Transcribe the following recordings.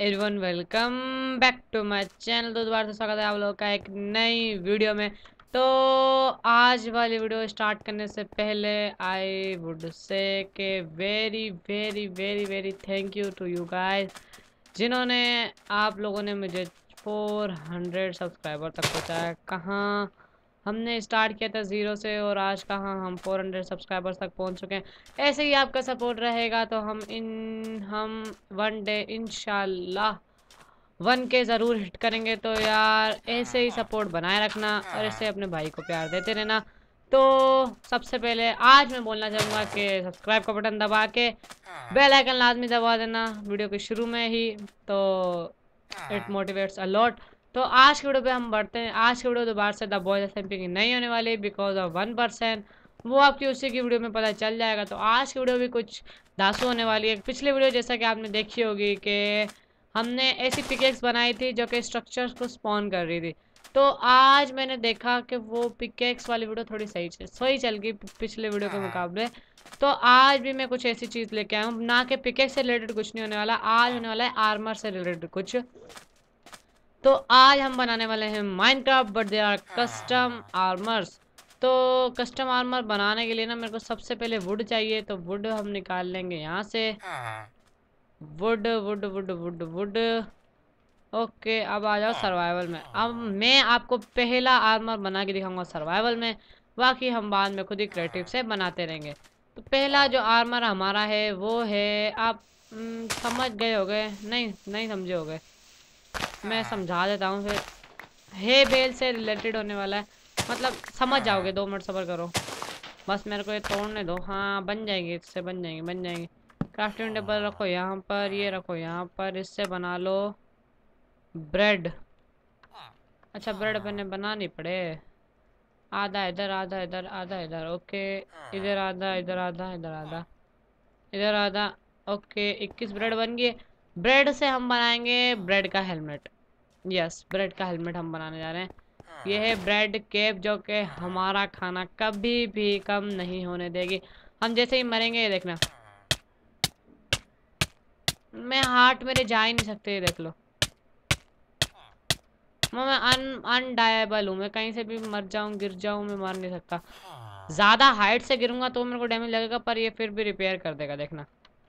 Everyone welcome back to my channel. तो दोबारा से स्वागत है आप लोगों का एक नई वीडियो में। तो आज वाली वीडियो स्टार्ट करने से पहले आई वुड से के very very very very thank you to you guys, जिन्होंने आप लोगों ने मुझे 400 सब्सक्राइबर तक पहुंचाया। कहाँ हमने स्टार्ट किया था 0 से और आज कहाँ हम 400 सब्सक्राइबर्स तक पहुंच चुके हैं। ऐसे ही आपका सपोर्ट रहेगा तो हम वन डे इंशाल्लाह 1K ज़रूर हिट करेंगे। तो यार ऐसे ही सपोर्ट बनाए रखना और ऐसे अपने भाई को प्यार देते रहना। तो सबसे पहले आज मैं बोलना चाहूँगा कि सब्सक्राइब का बटन दबा के बेल आइकन लाजमी दबा देना वीडियो के शुरू में ही, तो इट मोटिवेट्स अ लॉट। तो आज की वीडियो पे हम बढ़ते हैं। आज की वीडियो दोबारा से द बॉयज एसएमपी की नहीं होने वाली बिकॉज ऑफ 1%। वो आपकी उसी की वीडियो में पता चल जाएगा। तो आज की वीडियो भी कुछ दासू होने वाली है। पिछली वीडियो जैसा कि आपने देखी होगी कि हमने ऐसी पिकेक्स बनाई थी जो कि स्ट्रक्चर्स को स्पॉन कर रही थी। तो आज मैंने देखा कि वो पिकेक्स वाली वीडियो थोड़ी सही चल गई पिछले वीडियो के मुकाबले। तो आज भी मैं कुछ ऐसी चीज़ लेके आया हूँ, ना कि पिकेक्स से रिलेटेड कुछ नहीं होने वाला, आज होने वाला है आर्मर से रिलेटेड कुछ। तो आज हम बनाने वाले हैं Minecraft but they are custom armours. तो कस्टम आर्मर बनाने के लिए ना मेरे को सबसे पहले वुड चाहिए। तो वुड हम निकाल लेंगे यहाँ से। Wood wood wood wood wood okay, अब आ जाओ सर्वाइवल में। अब मैं आपको पहला आर्मर बना के दिखाऊंगा सर्वाइवल में, बाकी हम बाद में खुद ही क्रिएटिव से बनाते रहेंगे। तो पहला जो आर्मर हमारा है वो है, आप समझ गए होगे, नहीं समझे होगे, मैं समझा देता हूँ फिर। हे बेल से रिलेटेड होने वाला है, मतलब समझ जाओगे। 2 मिनट सब्र करो, बस मेरे को ये तोड़ने दो। हाँ बन जाएंगे, इससे बन जाएंगे। क्राफ्टिंग टेबल रखो यहाँ पर, ये रखो यहाँ पर, इससे बना लो ब्रेड। अच्छा ब्रेड अपने बनानी पड़े, आधा इधर आधा इधर आधा इधर। ओके, इधर आधा इधर आधा इधर आधा इधर आधा। ओके 21 ब्रेड बन गए। ब्रेड से हम बनाएंगे ब्रेड का हेलमेट। यस, ब्रेड का हेलमेट हम बनाने जा रहे हैं। ये है ब्रेड केप जो कि हमारा खाना कभी भी कम नहीं होने देगी। हम जैसे ही मरेंगे, ये देखना, मैं हार्ट मेरे जा ही नहीं सकते, ये देख लो। मैं अनडायबल हूँ, मैं कहीं से भी मर जाऊँ गिर जाऊँ, मैं मर नहीं सकता। ज़्यादा हाइट से गिरूंगा तो मेरे को डैमेज लगेगा, पर ये फिर भी रिपेयर कर देगा। देखना,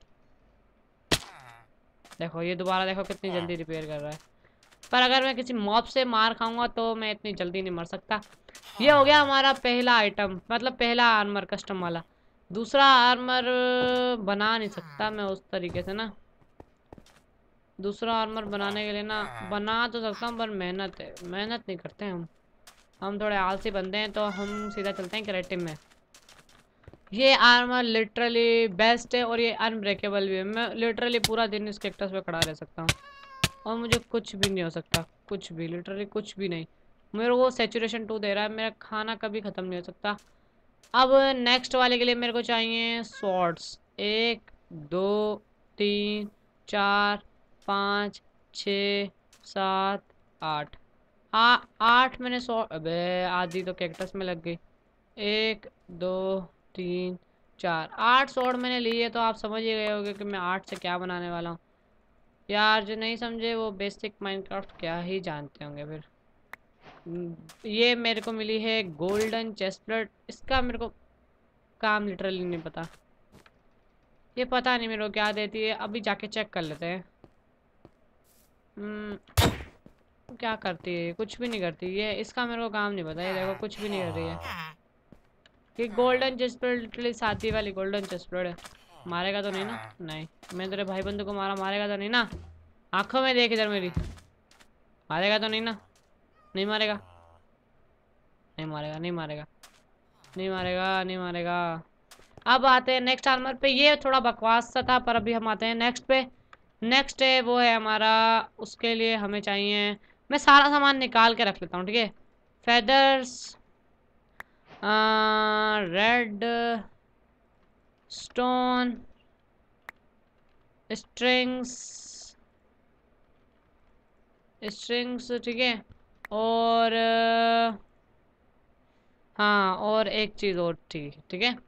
देखो ये दोबारा देखो कितनी जल्दी रिपेयर कर रहा है। पर अगर मैं किसी मॉब से मार खाऊंगा तो मैं इतनी जल्दी नहीं मर सकता। ये हो गया हमारा पहला आइटम, मतलब पहला आर्मर कस्टम वाला। दूसरा आर्मर बना नहीं सकता मैं उस तरीके से ना। दूसरा आर्मर बनाने के लिए ना बना तो सकता हूँ, पर मेहनत है, मेहनत नहीं करते हम थोड़े आलसी बंदे हैं। तो हम सीधा चलते हैं क्रिएटिव में। ये आर्मर लिटरली बेस्ट है और ये अनब्रेकेबल भी है। मैं लिटरली पूरा दिन इस कैक्टस पे खड़ा रह सकता हूँ और मुझे कुछ भी नहीं हो सकता, कुछ भी, लिटरली कुछ भी नहीं। मेरे को सैचुरेशन 2 दे रहा है, मेरा खाना कभी ख़त्म नहीं हो सकता। अब नेक्स्ट वाले के लिए मेरे को चाहिए स्वॉर्ड्स। 1 2 3 4 5 6 7 8 8 मैंने स्वॉर्ड, अबे आधी तो कैक्टस में लग गई। 1 2 3 4 8 स्वॉर्ड मैंने लिए। तो आप समझ ही गए होंगे कि मैं 8 से क्या बनाने वाला हूँ। यार जो नहीं समझे वो बेसिक माइनक्राफ्ट क्या ही जानते होंगे फिर। ये मेरे को मिली है गोल्डन चेस्ट प्लेट। इसका मेरे को काम लिटरली नहीं पता, ये पता नहीं मेरे को क्या देती है। अभी जाके चेक कर लेते हैं। क्या करती है, कुछ भी नहीं करती ये, इसका मेरे को काम नहीं पता। ये देखो कुछ भी नहीं कर रही है। ये गोल्डन चेस्ट प्लेट लिटरली साथी वाली गोल्डन चेस्ट प्लेट है। मारेगा तो नहीं ना? नहीं, मैं तेरे भाई बंधु को मारेगा तो नहीं ना? आंखों में देख इधर मेरी, मारेगा तो नहीं ना? नहीं मारेगा, नहीं मारेगा, नहीं मारेगा, नहीं मारेगा, नहीं मारेगा। अब आते हैं नेक्स्ट आर्मर पे। ये थोड़ा बकवास सा था, पर अभी हम आते हैं नेक्स्ट पे। नेक्स्ट है वो है हमारा, उसके लिए हमें चाहिए, मैं सारा सामान निकाल के रख लेता हूँ, ठीक है। फेदर्स, रेड स्टोन, स्ट्रिंग्स, ठीक है। और हाँ, और एक चीज़ और थी, ठीक है।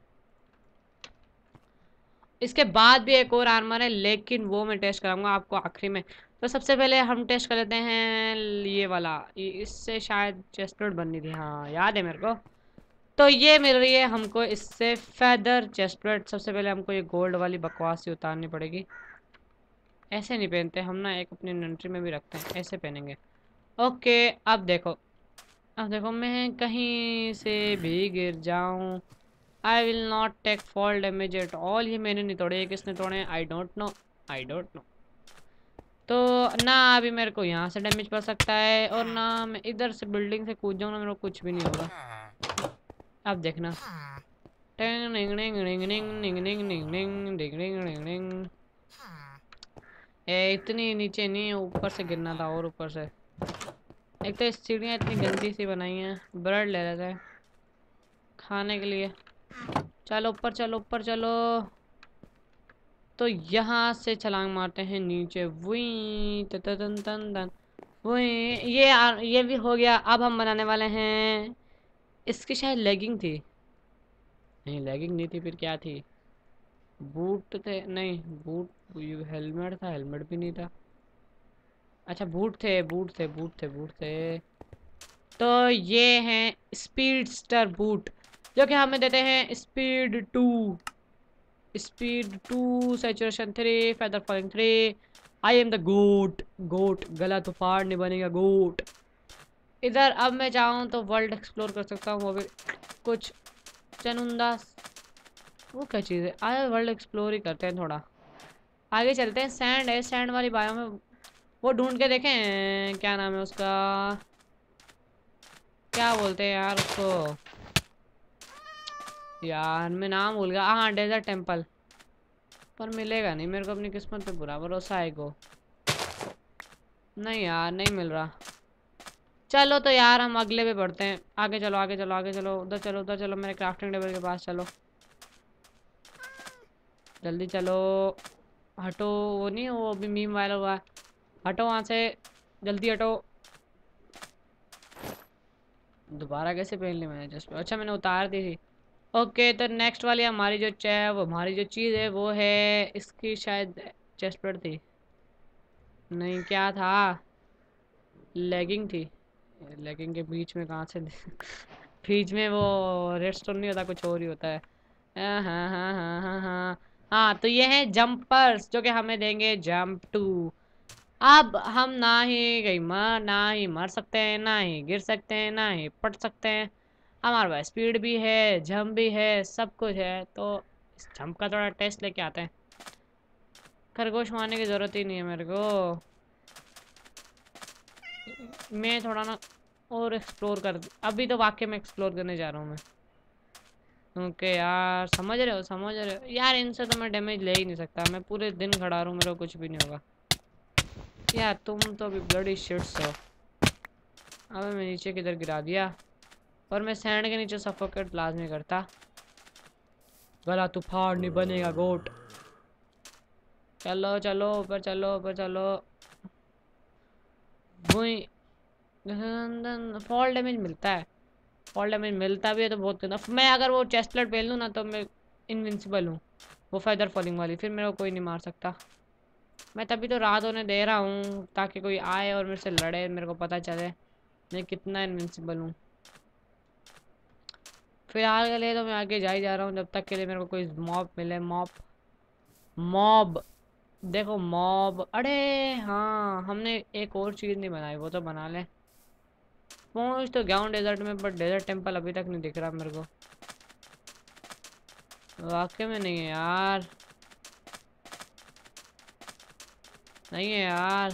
इसके बाद भी एक और आर्मर है, लेकिन वो मैं टेस्ट कराऊंगा आपको आखिरी में। तो सबसे पहले हम टेस्ट कर लेते हैं ये वाला, इससे शायद चेस्ट प्लेट बननी थी, हाँ याद है मेरे को। तो ये मिल रही है हमको इससे फेदर चेस्ट प्लेट। सबसे पहले हमको ये गोल्ड वाली बकवास से उतारनी पड़ेगी। ऐसे नहीं पहनते हम ना, एक अपनी इन्वेंटरी में भी रखते हैं, ऐसे पहनेंगे। ओके अब देखो, अब देखो मैं कहीं से भी गिर जाऊं, I will not take fall damage at all. ये मैंने नहीं तोड़े, ये किसने तोड़े? I don't know, I don't know. तो ना अभी मेरे को यहाँ से डैमेज पड़ सकता है, और ना मैं इधर से बिल्डिंग से कूद जाऊँ ना, मेरे को कुछ भी नहीं होगा। अब देखना, इतनी नीचे नहीं, ऊपर से गिरना था, और ऊपर से एक तो सीढ़ियाँ इतनी गंदी सी बनाई हैं। ब्रेड ले लेते हैं खाने के लिए। चलो ऊपर चलो, ऊपर चलो। तो यहाँ से छलांग मारते हैं नीचे, वही तन तन तन वही। ये भी हो गया। अब हम बनाने वाले हैं, इसकी शायद लेगिंग थी, नहीं लेगिंग नहीं थी, फिर क्या थी? बूट थे, नहीं बूट, हेलमेट था, हेलमेट भी नहीं था। अच्छा बूट थे, बूट थे, बूट थे, बूट थे। तो ये हैं स्पीडस्टर बूट, जो कि हमें देते हैं speed 2, speed 2, saturation 3, feather falling 3। I am the goat, goat गला तो फाड़ नहीं बनेगा, गोट। इधर अब मैं चाहूँ तो वर्ल्ड एक्सप्लोर कर सकता हूँ, वो भी कुछ चनुंदा। वो क्या चीज़ है? आया वर्ल्ड एक्सप्लोर ही करते हैं, थोड़ा आगे चलते हैं। सैंड है, सैंड वाली बायो में वो ढूंढ के देखें, क्या नाम है उसका, क्या बोलते हैं यार उसको, यार मैं नाम भूल गया। हाँ डेजर्ट टेम्पल, पर मिलेगा नहीं मेरे को, अपनी किस्मत पे बुरा भरोसा है को। नहीं यार नहीं मिल रहा। चलो तो यार हम अगले पे बढ़ते हैं, आगे चलो आगे चलो आगे चलो, उधर चलो उधर चलो, मेरे क्राफ्टिंग टेबल के पास चलो, जल्दी चलो। हटो, वो नहीं वो अभी मीम वायरल हुआ, हटो वहाँ से, जल्दी हटो। दोबारा कैसे पहन ली मैंने? जस्ट अच्छा मैंने उतार दी थी। ओके तो नेक्स्ट वाली हमारी जो वो हमारी जो चीज़ है वो है, इसकी शायद चेस्ट प्लेट थी, नहीं क्या था, लेगिंग थी। लेगिंग के बीच में कहाँ से बीच में वो रेडस्टोन नहीं होता, कुछ और ही होता है। हाँ हाँ हाँ हाँ हाँ हाँ हाँ। तो ये है जंपर्स, जो कि हमें देंगे जंप 2। अब हम ना ही ना ही मर सकते हैं, ना ही गिर सकते हैं, ना ही पट सकते हैं। हमारे पास स्पीड भी है, जंप भी है, सब कुछ है। तो इस जंप का थोड़ा टेस्ट लेके आते हैं। खरगोश मारने की ज़रूरत ही नहीं है मेरे को, मैं थोड़ा ना और एक्सप्लोर कर, अभी तो वाकई में एक्सप्लोर करने जा रहा हूँ मैं। ओके यार समझ रहे हो, समझ रहे हो यार, इनसे तो मैं डैमेज ले ही नहीं सकता, मैं पूरे दिन खड़ा रहूँ मेरे को कुछ भी नहीं होगा यार। तुम तो अभी ब्लडी शिट्स हो। अब मैं नीचे किधर गिरा दिया, और मैं सैंड के नीचे सफोकेट लाजमी करता। गला तूफान नहीं बनेगा गोट। चलो चलो ऊपर चलो, ऊपर चलो। वही फॉल डैमेज मिलता है, फॉल डैमेज मिलता भी है तो बहुत गंदा। मैं अगर वो चेस्ट प्लेट पहन लूँ ना तो मैं इनविंसिबल हूँ, वो फेदर फॉलिंग वाली, फिर मेरे को कोई नहीं मार सकता। मैं तभी तो रात होने दे रहा हूँ, ताकि कोई आए और मेरे से लड़े, मेरे को पता चले मैं कितना इनविंसिबल हूँ। फिलहाल के लिए तो मैं आगे जा ही जा रहा हूँ, जब तक के लिए मेरे को कोई मॉब मिले। मॉब, मॉब देखो मॉब। अरे हाँ हमने एक और चीज़ नहीं बनाई, वो तो बना ले। पहुँच तो गया हूँ डेजर्ट में, बट डेजर्ट टेम्पल अभी तक नहीं दिख रहा मेरे को, वाकई में नहीं है यार, नहीं है यार,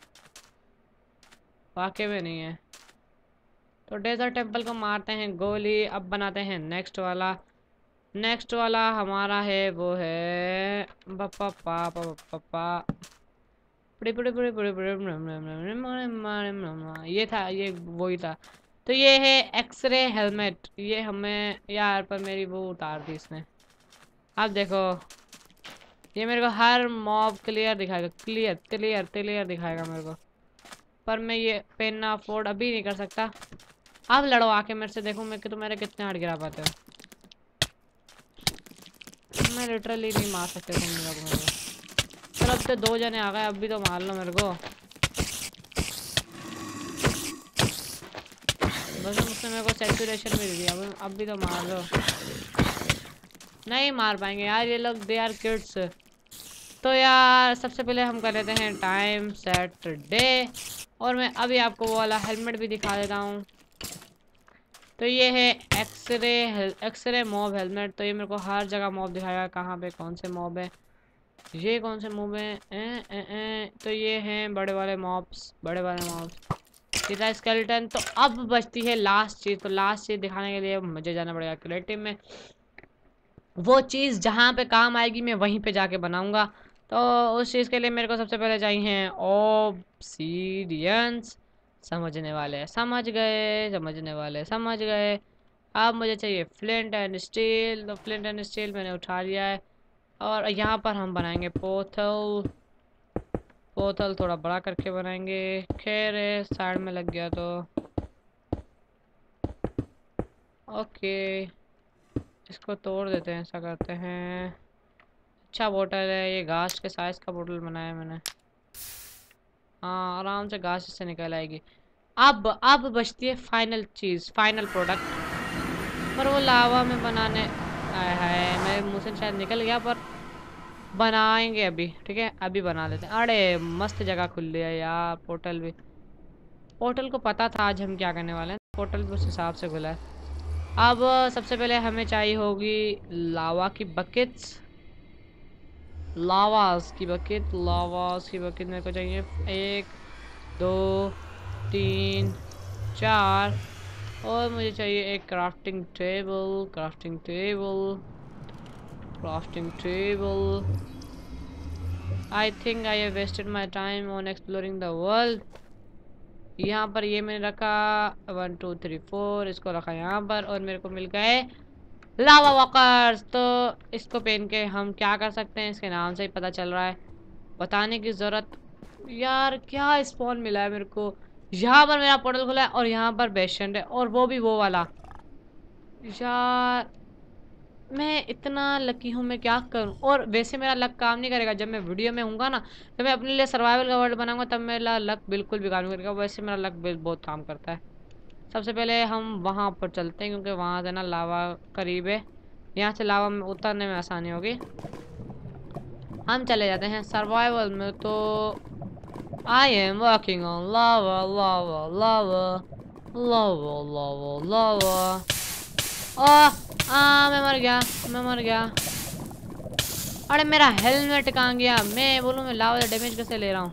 वाकई में नहीं है। तो डेजर्ट टेम्पल को मारते हैं गोली। अब बनाते हैं नेक्स्ट वाला। नेक्स्ट वाला हमारा है वो है पप्पा पापा पप्पा, ये था, ये वही था। तो ये है एक्सरे हेलमेट, ये हमें यार, पर मेरी वो उतार दी इसने। अब देखो ये मेरे को हर मॉब क्लियर दिखाएगा, क्लियर क्लियर क्लियर दिखाएगा मेरे को, पर मैं ये पहनना अफोर्ड अभी नहीं कर सकता। अब लड़ो आके मेरे से, देखो मैं कि तुम्हारे कितने हार्ड गिरा पाते हो। मैं लिटरली नहीं मार सकते तुम लोग मेरे को। चलो अब तो 2 जने आ गए, अब भी तो मार लो मेरे को। बस उसने मेरे को सैचुरेशन भी दिया, अब भी तो मार लो। नहीं मार पाएंगे यार ये लोग, दे आर किड्स। तो यार सबसे पहले हम कर लेते हैं टाइम सेट डे, और मैं अभी आपको वो वाला हेलमेट भी दिखा देता हूँ। तो ये है एक्सरे मॉब हेलमेट। तो ये मेरे को हर जगह मॉब दिखाएगा, कहाँ पे कौन से मॉब है, ये कौन से मॉब है। तो ये हैं बड़े वाले मॉब्स, बड़े वाले मॉब्स। सीधा स्केलेटन। तो अब बचती है लास्ट चीज़। तो लास्ट चीज़ दिखाने के लिए मुझे जाना पड़ेगा क्रिएटिव में। वो चीज़ जहाँ पे काम आएगी मैं वहीं पे जाके बनाऊंगा। तो उस चीज़ के लिए मेरे को सबसे पहले चाहिए ऑब्सीडियंस। समझने वाले समझ गए, समझने वाले समझ गए। अब मुझे चाहिए फ्लिंट एंड स्टील। तो फ्लिंट एंड स्टील मैंने उठा लिया है, और यहाँ पर हम बनाएंगे पोथल। पोथल थोड़ा बड़ा करके बनाएंगे। खैर साइड में लग गया तो ओके, इसको तोड़ देते हैं, ऐसा करते हैं। अच्छा बोतल है ये, घास के साइज का बोतल बनाया मैंने। हाँ आराम से घास इससे निकल आएगी। अब बचती है फाइनल चीज़, फाइनल प्रोडक्ट। पर वो लावा में बनाने आया है, मेरे मुंह से शायद निकल गया, पर बनाएंगे अभी। ठीक है अभी बना लेते हैं। अरे मस्त जगह खुल रही है यार। पोर्टल भी, पोर्टल को पता था आज हम क्या करने वाले हैं, पोर्टल भी उस हिसाब से खुला है। अब सबसे पहले हमें चाहिए होगी लावा की बकेट्स। लावास की बकेट, लावास की बकेट मेरे को चाहिए 1 2 3 4। और मुझे चाहिए एक crafting table, crafting table, crafting table. I think I have wasted my time on exploring the world. यहाँ पर ये मैंने रखा 1 2 3 4, इसको रखा यहाँ पर, और मेरे को मिल गए लावा वॉकर्स। तो इसको पहन के हम क्या कर सकते हैं, इसके नाम से ही पता चल रहा है, बताने की ज़रूरत। यार क्या स्पॉन मिला है मेरे को। यहाँ पर मेरा पोर्टल खुला है, और यहाँ पर बेस्टेंट है, और वो भी वो वाला। यार मैं इतना लकी हूँ, मैं क्या करूँ। और वैसे मेरा लक काम नहीं करेगा, जब मैं वीडियो में हूँगा ना, जब मैं अपने लिए सर्वाइवल का वर्ल्ड बनाऊंगा, तब मेरा लक बिल्कुल भी काम नहीं करेगा। वैसे मेरा लक बहुत काम करता है। सबसे पहले हम वहाँ पर चलते हैं, क्योंकि वहाँ से ना लावा करीब है, यहाँ से लावा में उतरने में आसानी होगी। हम चले जाते हैं सर्वाइवल में। तो I am working on lava lava lava lava lava lava. मैं मर गया, मैं मर गया। अरे मेरा हेलमेट कहाँ गया। मैं बोलूँ मैं लावा डैमेज कैसे ले रहा हूँ।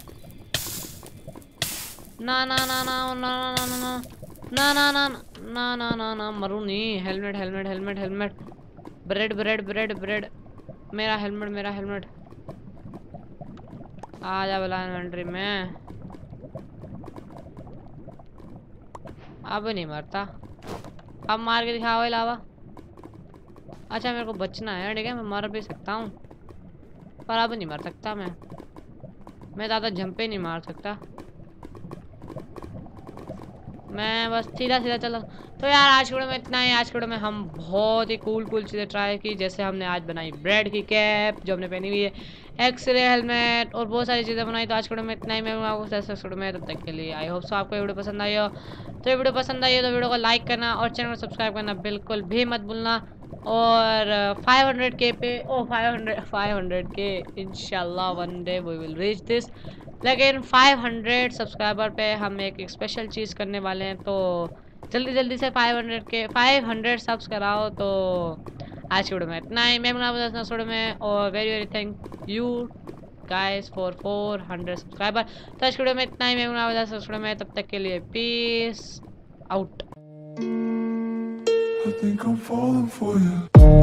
ना ना ना ना ना ना ना ना ना ना ना ना ना ना ना मरूँ नहीं। Helmet helmet helmet helmet, bread bread bread bread. मेरा हेलमेट, मेरा हेलमेट। आ जा बोला इन्वेंट्री में। अब नहीं मरता, अब मार के दिखाओ लावा। अच्छा मेरे को बचना है, ठीक है मैं मर भी सकता हूँ, पर अब नहीं मर सकता मैं ज़्यादा झंपे नहीं मार सकता, मैं बस सीधा सीधा चला। तो यार आज के वीडियो में इतना ही। आज के वीडियो में हम बहुत ही कूल चीज़ें ट्राई की, जैसे हमने आज बनाई ब्रेड की कैप जो हमने पहनी हुई है, एक्सरे हेलमेट, और बहुत सारी चीज़ें बनाई। तो आज के वीडियो में इतना ही। मैं आपको वीडियो में, तब तक के लिए आई होप सो आपको वीडियो पसंद आई हो। तो वीडियो पसंद आई हो तो वीडियो को लाइक करना और चैनल को सब्सक्राइब करना बिल्कुल भी मत भूलना। और 500K पे 500K इंशाल्लाह one day we will reach this. लेकिन 500 सब्सक्राइबर पे हम एक स्पेशल चीज़ करने वाले हैं, तो जल्दी जल्दी से 500 सब्स कराओ। तो आज की वीडियो में इतना ही। मैं वीडियो में, और very very thank you guys for 400 subscriber. तो आज की वीडियो में इतना ही। मैं में, तब तक के लिए peace out. I think I'm falling for you.